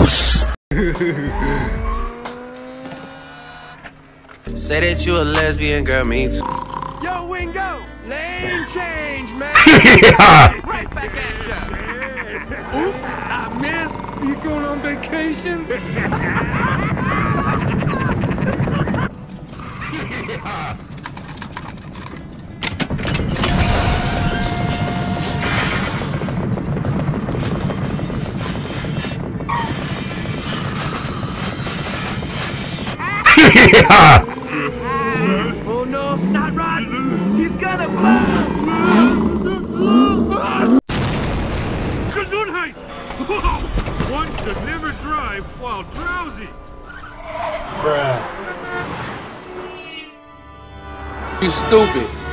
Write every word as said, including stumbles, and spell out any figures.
gross. Say that you a lesbian, girl, me too. Yo, Wingo! Lane change, man! Yeah. Right back at ya! Oops, I missed! You going on vacation? Yeah. Oh no, Snot Rod! He's gonna blow! Gesundheit! One should never drive while drowsy. You stupid.